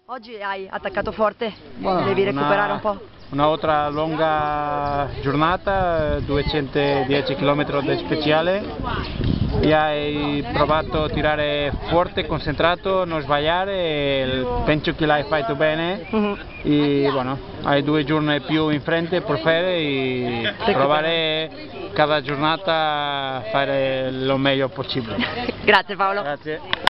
Oggi hai attaccato forte, devi recuperare un po'. Un'altra lunga giornata, 210 km di speciale, e hai provato a tirare forte, concentrato, non sbagliare, e penso che l'hai fatto bene. E bueno, hai 2 giorni più in frente per fare e provare cada giornata a fare lo meglio possibile. Grazie Paolo. Grazie.